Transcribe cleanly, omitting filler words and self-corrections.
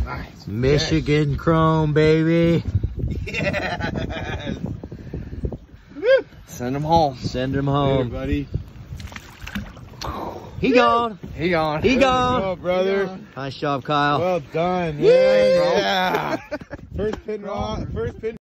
Nice. Michigan Chrome, baby. Yes. Send him home. Send him Later, home. buddy. He gone. He gone. He gone. Well, brother. Nice job, Kyle. Well done. Yeah. Yeah. First pin.